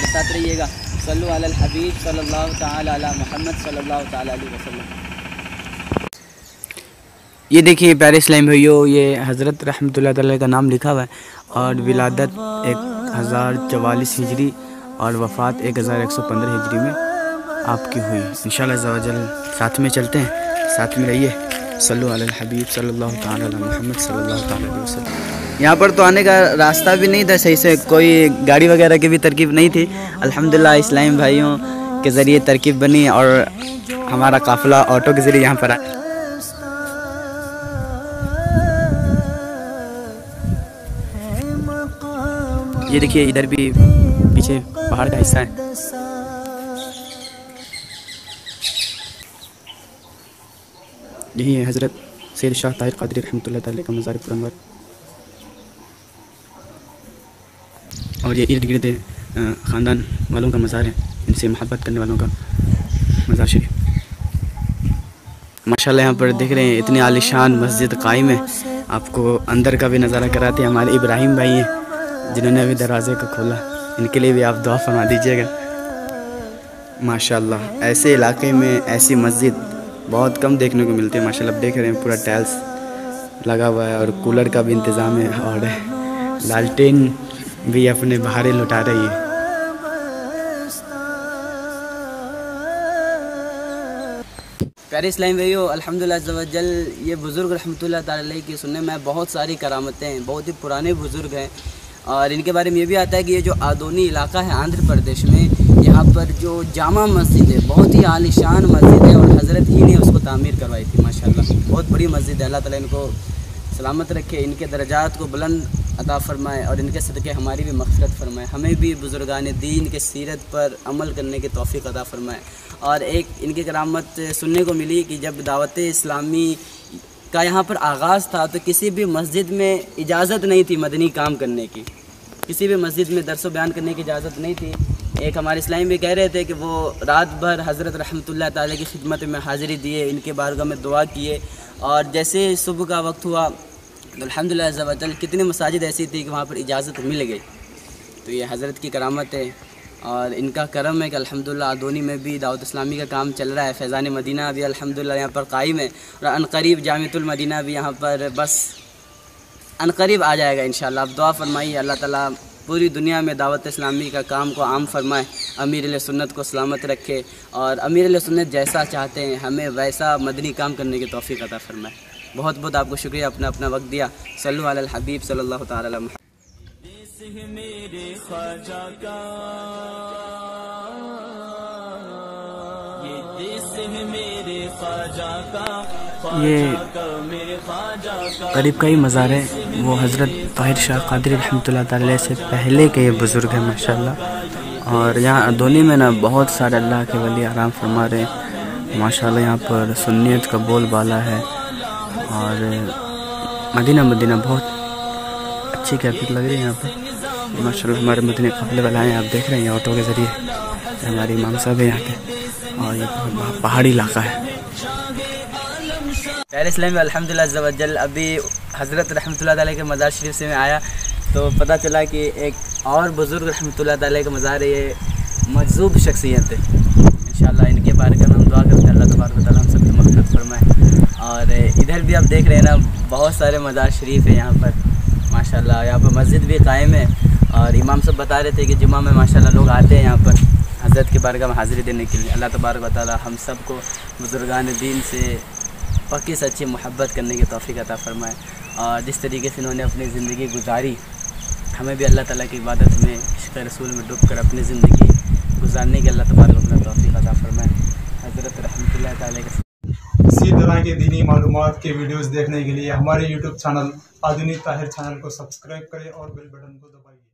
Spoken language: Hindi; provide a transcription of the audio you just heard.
साथ रहिएगा। सल्लु अलल हबीब सल्लल्लाहु तआला अला मुहम्मद सल्लल्लाहु तआला अलैहि वसल्लम। ये देखिए प्यारे इस्लामी भाइयों, ये हज़रत रहमतुल्लाह तआला का नाम लिखा हुआ है और विलादत 1044 हिजरी और वफ़ात 1115 हिजरी में आपकी हुई। इंशाअल्लाह अज़्ज़ा व जल साथ में चलते हैं, साथ में रहिए। सल्लु अलल हबीब सल्लल्लाहु तआला अला मुहम्मद सल्लल्लाहु तआला अलैहि वसल्लम। यहाँ पर तो आने का रास्ता भी नहीं था सही से, कोई गाड़ी वगैरह की भी तरकीब नहीं थी। अल्हम्दुलिल्लाह इस्लामी भाइयों के ज़रिए तरकीब बनी और हमारा काफ़िला ऑटो के ज़रिए यहाँ पर आया। ये देखिए इधर भी पीछे पहाड़ का हिस्सा है। यही है हज़रत सैयद शाह ताहिर क़ादरी रहमतुल्लाह तआला का मज़ार पुरनवर। और ये इर्द गिर्द ख़ानदान वालों का मज़ार है, इनसे मोहब्बत करने वालों का मज़ार शरीफ। माशाल्लाह यहाँ पर देख रहे हैं इतनी आलिशान मस्जिद कायम है। आपको अंदर का भी नज़ारा कराते हैं। हमारे इब्राहिम भाई हैं जिन्होंने अभी दरवाज़े को खोला, इनके लिए भी आप दुआ फरमा दीजिएगा। माशाल्लाह ऐसे इलाके में ऐसी मस्जिद बहुत कम देखने को मिलती है। माशाल्लाह आप देख रहे हैं पूरा टाइल्स लगा हुआ है और कूलर का भी इंतज़ाम है और लालटेन भी अपने बहारें लुटा रही है। प्यारे इस्लामी भाइयों, अल्हम्दुलिल्लाह अज़्ज़ा व जल ये बुज़ुर्ग रहमतुल्लाह तआला अलैहि की सुनने में बहुत सारी करामतें हैं। बहुत ही पुराने बुज़ुर्ग हैं और इनके बारे में ये भी आता है कि ये जो आदोनी इलाका है आंध्र प्रदेश में, यहाँ पर जो जामा मस्जिद है बहुत ही आलिशान मस्जिद है और हज़रत ही ने उसको तामीर करवाई थी। माशाल्लाह बहुत बड़ी मस्जिद है। अल्लाह ताला इनको सलामत रखे, इनके दर्जात को बुलंद अता फ़रमाए और इनके सदक़े हमारी भी मग़फ़िरत फ़रमाए। हमें भी बुज़ुर्गान दीन के सीरत पर अमल करने की तौफ़ीक़ अता फ़रमाए। और एक इनकी करामत सुनने को मिली कि जब दावत इस्लामी का यहाँ पर आगाज़ था तो किसी भी मस्जिद में इजाज़त नहीं थी मदनी काम करने की, किसी भी मस्जिद में दर्स बयान करने की इजाज़त नहीं थी। एक हमारे इस्लामी भी कह रहे थे कि वो रात भर हज़रत रहमतुल्लाह तआला की खिदमत में हाज़िरी दिए, इनके बारगाह में दुआ किए और जैसे सुबह का वक्त हुआ तो अल्हम्दुलिल्लाह अज़्ज़ा व जल कितनी मसाजिद ऐसी थी कि वहाँ पर इजाज़त मिल गई। तो ये हज़रत की करामत है और इनका करम है कि अल्हम्दुलिल्लाह अदोनी में भी दावत इस्लामी का काम चल रहा है। फैज़ान मदीना भी अल्हम्दुलिल्लाह यहाँ पर कायम है और अनकरीब जामिअतुल मदीना भी यहाँ पर बस अनकरीब आ जाएगा इंशाअल्लाह। आप दुआ फरमाइए अल्लाह ताला पूरी दुनिया में दावत इस्लामी का काम को आम फरमाए, अमीर सुन्नत को सलामत रखे और अमीर सुन्नत जैसा चाहते हैं हमें वैसा मदनी काम करने की तौफ़ीक़ अता फरमाए। बहुत बहुत आपको शुक्रिया, अपना अपना वक्त दिया। सल्लु अलल हबीब सल्लल्लाहु तआला अलैहि वसल्लम। ये करीब का ही मज़ार है, वो हज़रत ताहिर शाह क़ादरी रहमतुल्लाह तआला से पहले के ये बुज़ुर्ग हैं माशाल्लाह। और यहाँ अदोनी में ना बहुत सारे अल्लाह के वली आराम फरमा रहे हैं माशाल्लाह। यहाँ पर सुन्नियत का बोलबाला है और मदीना बहुत अच्छी कैफियत लग रही है यहाँ पर माशाल्लाह। हमारे मदीने काफ़िले वाले हैं, आप देख रहे हैं ऑटो के ज़रिए। हमारे इमाम साहब है यहाँ के और ये पहाड़ी इलाका है। प्यारे इस्लामी अल्हम्दुलिल्लाह अज़्ज़ा व जल अभी हज़रत रहमतुल्लाह तआला के मज़ार शरीफ से मैं आया तो पता चला कि एक और बुज़ुर्ग रहमतुल्लाह तआला का मज़ार है। ये मजज़ूब शख्सियत है, इंशाअल्लाह इनके बारे में हम दुआ करते हैं अल्लाह तबारक व तआला हम सबकी मग़फ़िरत फरमाए। और इधर भी आप देख रहे हैं ना बहुत सारे मज़ार शरीफ है यहाँ पर माशाल्लाह। यहाँ पर मस्जिद भी कायम है और इमाम सब बता रहे थे कि जुम्मा में माशाल्लाह लोग आते हैं यहाँ पर हज़रत के बारगाह में हाज़िरी देने के लिए। अल्लाह तबारक व तआला हम सबको बुज़ुर्गान दीन से पक्की सच्ची मोहब्बत करने की तौफ़ीक़ अता फ़रमाए और जिस तरीके से इन्होंने अपनी ज़िंदगी गुजारी हमें भी अल्लाह ताला की इबादत में इश्क़ रसूल में डूब कर अपनी ज़िंदगी गुजारने की अल्लाह तबारक व तआला तौफ़ीक़ अता फ़रमाए। हज़रत रहमतुल्लाह तआला के इसी तरह के दीनी मालूमात के वीडियोस देखने के लिए हमारे यूट्यूब चैनल आधुनिक ताहिर चैनल को सब्सक्राइब करें और बेल बटन को दबाइए।